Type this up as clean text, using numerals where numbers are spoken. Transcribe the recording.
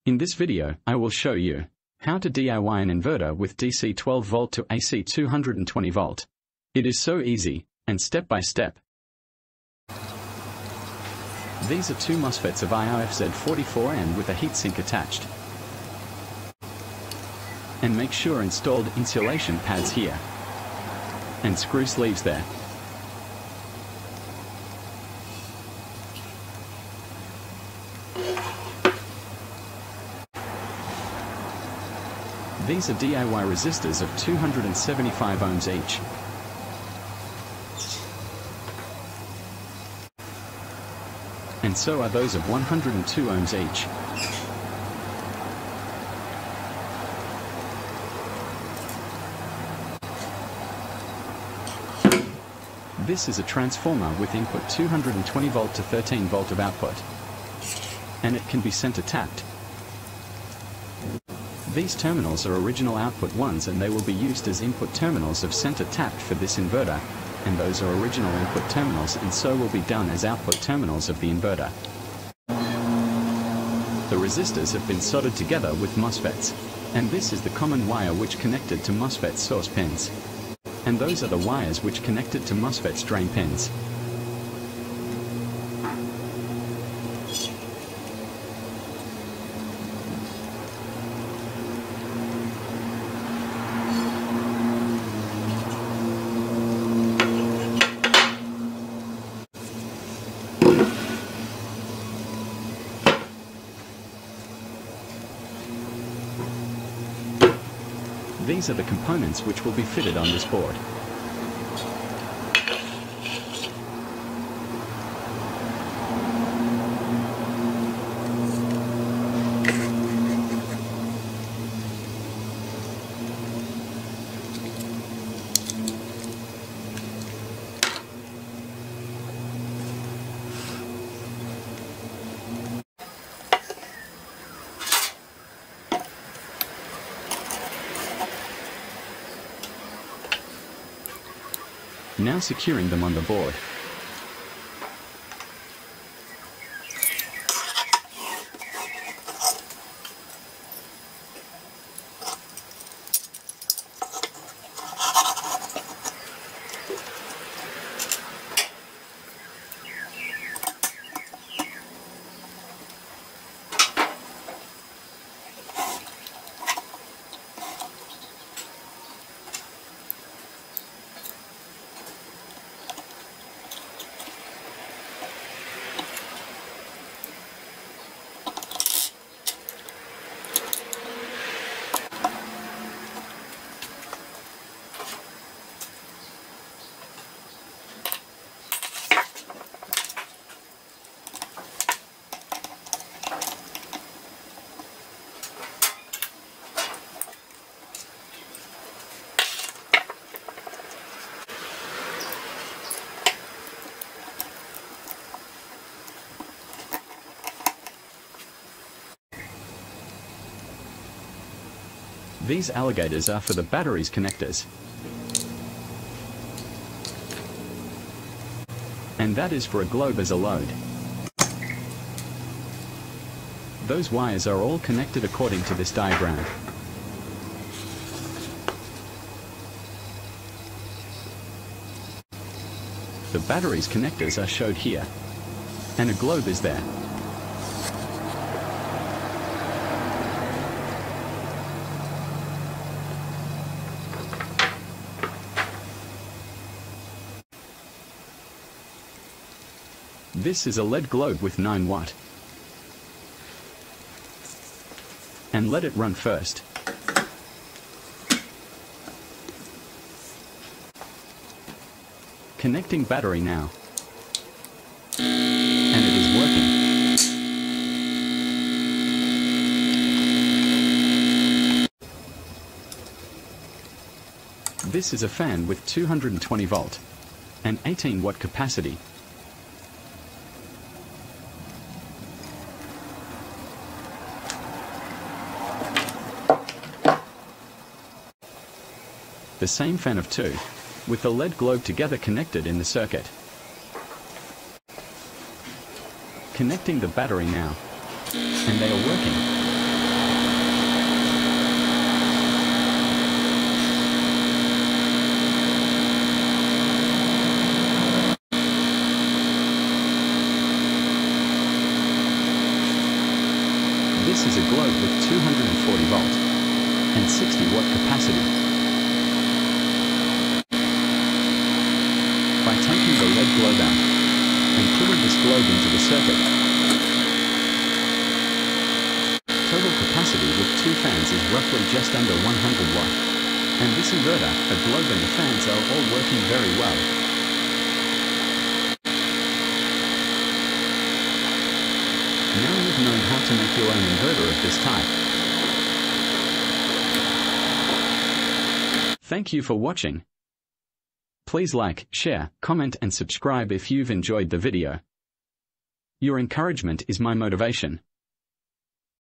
In this video, I will show you how to DIY an inverter with DC 12 volt to AC 220 volt. It is so easy, and step by step. These are two MOSFETs of IRFZ44N with a heatsink attached. And make sure installed insulation pads here. And screw sleeves there. These are DIY resistors of 275 ohms each. And so are those of 102 ohms each. This is a transformer with input 220 volt to 13 volt of output. And it can be center tapped. These terminals are original output ones and they will be used as input terminals of center tapped for this inverter, and those are original input terminals and so will be done as output terminals of the inverter. The resistors have been soldered together with MOSFETs, and this is the common wire which connected to MOSFET source pins. And those are the wires which connected to MOSFET's drain pins. These are the components which will be fitted on this board. Now securing them on the board. These alligators are for the batteries connectors. And that is for a globe as a load. Those wires are all connected according to this diagram. The batteries connectors are showed here. And a globe is there. This is a LED globe with 9 watt. And let it run first. Connecting battery now. And it is working. This is a fan with 220 volt and 18 watt capacity. The same fan of 2, with the LED globe together connected in the circuit. Connecting the battery now, and they are working. This is a globe with 240 volt and 60 watt capacity. By taking the lead globe out and putting this globe into the circuit, total capacity with two fans is roughly just under 100 watt. And this inverter, a globe and the fans are all working very well. Now you've known how to make your own inverter of this type. Thank you for watching. Please like, share, comment and subscribe if you've enjoyed the video. Your encouragement is my motivation.